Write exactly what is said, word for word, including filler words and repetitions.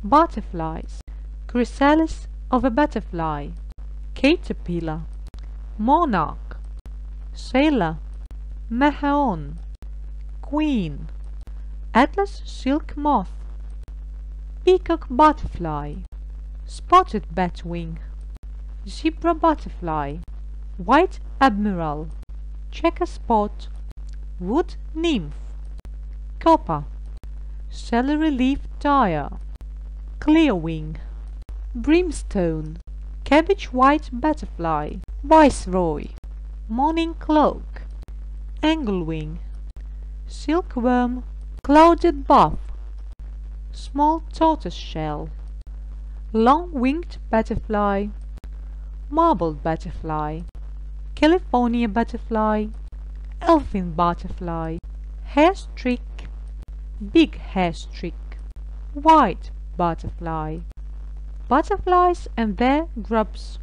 butterflies, chrysalis of a butterfly, caterpillar, monarch, sailor, macaon, queen, atlas silk moth, peacock butterfly, spotted batwing, zebra butterfly, white admiral, checker spot, wood nymph, copper, celery leaf tire, clearwing, brimstone, cabbage white butterfly, viceroy, morning cloak, anglewing, silkworm, clouded buff, small tortoiseshell, long-winged butterfly, marbled butterfly, California butterfly, elfin butterfly, hairstreak, big hairstreak, white butterfly, butterflies and their grubs,